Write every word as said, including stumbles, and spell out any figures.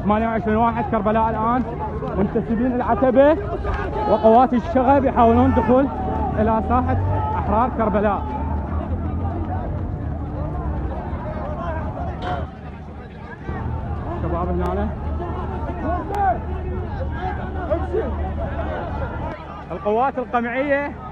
ثمانية وعشرين واحد كربلاء الآن منتسبين العتبة وقوات الشغب يحاولون الدخول إلى ساحة أحرار كربلاء. شباب هنا القوات القمعية